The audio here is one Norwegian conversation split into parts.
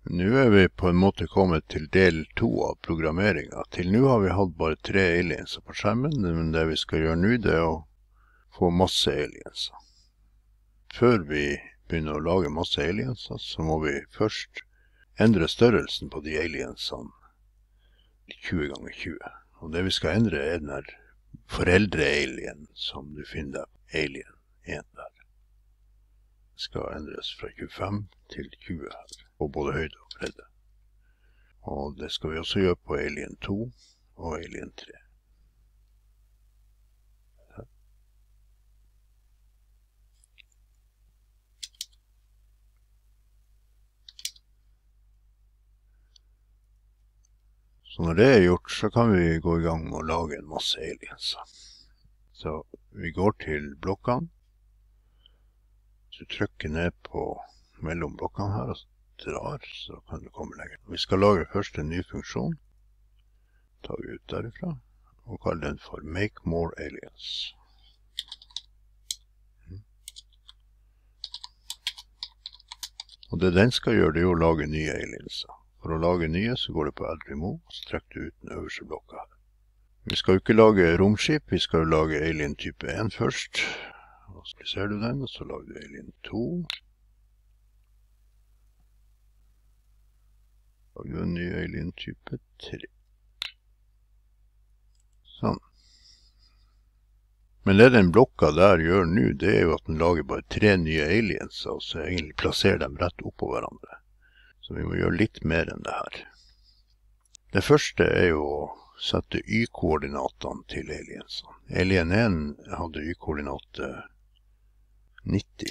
Nå vi på en måte kommet til del 2 av programmeringen. Til nå har vi hatt bare 3 aliens på skjermen, men det vi skal gjøre nå det å få masse aliens. Før vi begynner å lage masse aliens, så må vi først endre størrelsen på de aliensene 20 ganger 20. Og det vi skal endre den her foreldre-alien som du finner alien 1 der. Det skal endres fra 25 til 20 her, på både høyde og bredde. Og det skal vi også gjøre på alien 2 og alien 3. Her. Så når det gjort, så kan vi gå i gang med å lage en masse aliens. Så vi går til blokkene. Så du trykker ned på mellom blokkene her og drar, så kan du komme lenger. Vi skal lage først en ny funksjon. Tar vi ut derifra og kaller den for Make More Aliens. Og det den skal gjøre, det er å lage nye aliens. For å lage nye så går du på Add Remove, så trekker du ut den øverste blokka her. Vi skal jo ikke lage romskip, vi skal jo lage alien type 1 først. Og så ser du den, og så lager du alien 2. Lager du en ny alien type 3. Sånn. Men det den blokka der gjør nå, det er jo at den lager bare 3 nye aliens, og så egentlig plasserer dem rett oppå hverandre. Så vi må gjøre litt mer enn det her. Det første er jo å sette y-koordinatene til aliensene. Alien 1 hadde y-koordinate 90,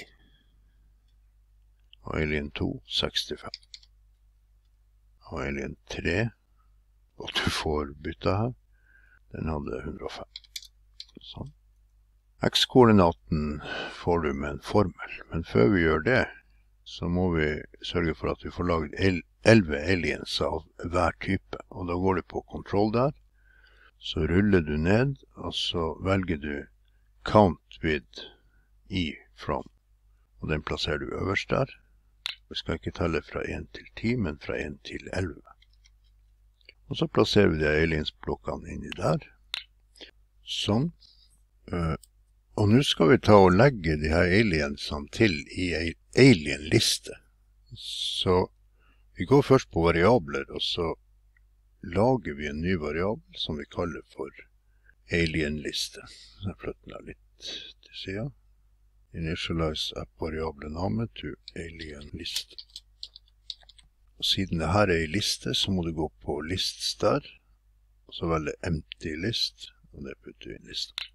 og alien 2 65, og alien 3, og du får bytta her, den hadde 105. Sånn. X-koordinaten får du med en formel, men før vi gjør det, så må vi sørge for at vi får laget 11 aliens av hver type, og da går du på kontroll der, så ruller du ned, og så velger du Count with i from, og den plasserer du øverst der. Vi skal ikke telle fra 1 til 10, men fra 1 til 11. Og så plasserer vi de aliens-blokkene inni der. Sånn. Og nå skal vi ta og legge de her aliensene til i en alien-liste. Så vi går først på variabler, og så lager vi en ny variabel som vi kaller for alien-liste. Så jeg flytter den litt til siden. Initialize app-variable name to alien list. Og siden det her er en liste, så må du gå på lists der, og så velge empty list, og det putter vi inn lista.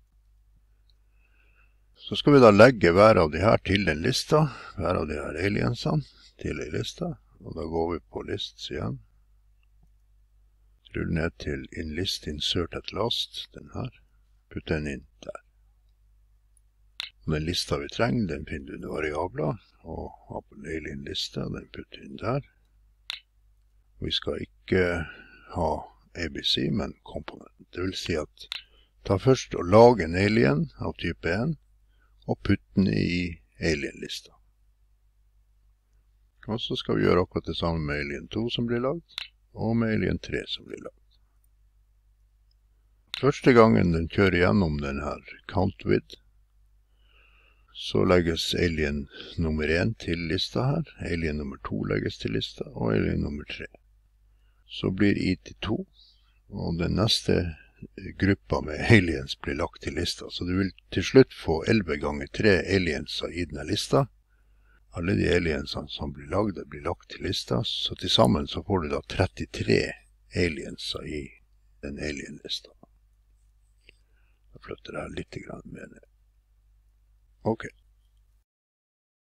Så skal vi da legge hver av de her til den lista, hver av de her aliensene til en lista, og da går vi på lists igjen. Rull ned til in list insert at last, den her, putter den inn der. Og den lista vi trenger, den finner du under variabler, og har på alien-lista, den putter inn der. Vi skal ikke ha ABC, men component. Det vil si at ta først og lage en alien av type 1, og putte den i alien-lista. Og så skal vi gjøre akkurat det samme med alien 2 som blir lagd, og med alien 3 som blir lagd. Første gangen den kjører gjennom den her count with, så legges alien nummer 1 til lista her, alien nummer 2 legges til lista, og alien nummer 3. Så blir i til 2, og den neste gruppa med aliens blir lagt til lista. Så du vil til slutt få 11 ganger 3 aliens i denne lista. Alle de aliensene som blir lagt til lista, så til sammen så får du da 33 aliens i den alien-lista. Jeg flytter her litt med det. Ok,